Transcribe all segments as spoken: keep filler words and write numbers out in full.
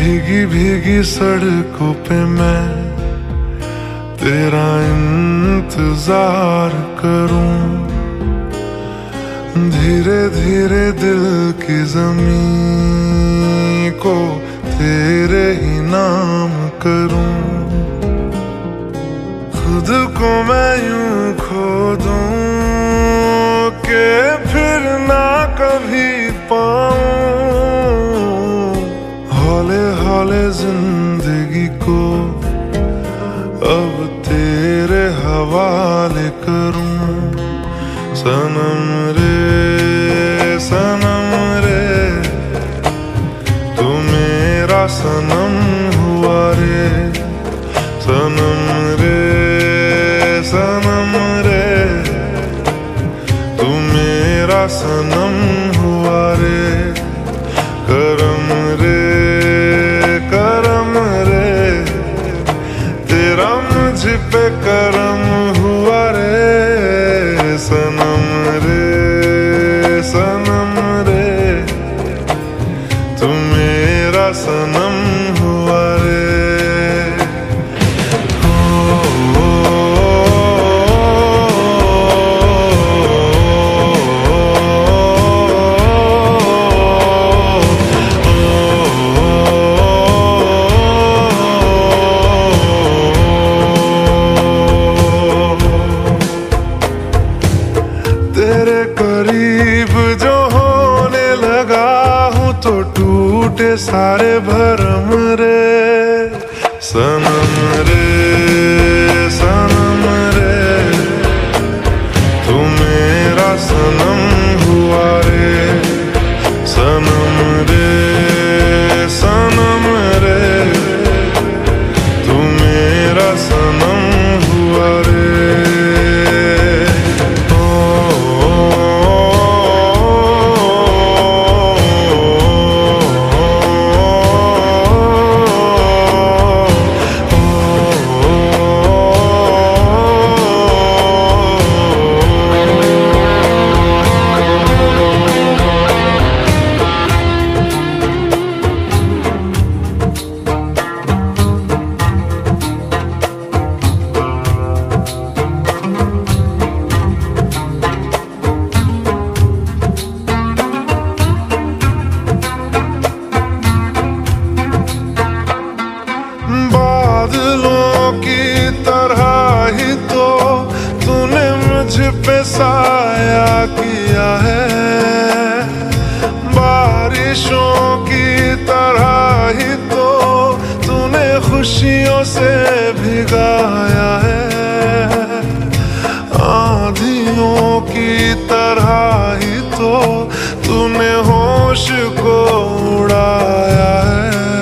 भीगी भीगी सड़कों पे मैं तेरा इंतजार करूं, धीरे धीरे दिल की ज़मीं को तेरे ही नाम करूं। खुद को मैं यूं खो दूं कि फिर ना कभी पाऊं, हौले हौले जिंदगी को अब तेरे हवाले करूं। सनम रे सनम रे तू मेरा सनम हुआ रे, सनम रे सनम रे तू मेरा सनम हुआ रे। करम रे करम रे तेरा मुझ पे करम हुआ रे, सनम रे सनम रे तू मेरा सनम हुआ रे। तेरे करीब जो होने लगा हूँ तो टूटे सारे भरम रे, सनम रे सनम रे तू मेरा सनम हुआ रे, सनम रे सनम रे तू मेरा सनम हुआ रे। बादलों की तरह ही तो तूने मुझ पे साया किया है, बारिशों की तरह ही तो तूने खुशियों से भिगाया है, आंधियों की तरह ही तो तूने होश को उड़ाया है।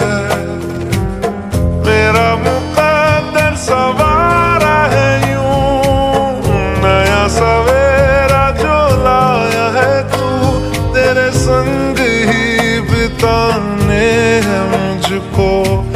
मेरा मुकद्दर सवारा है यूं, नया सवेरा जो लाया है तू, तेरे संग ही बिताने हैं मुझको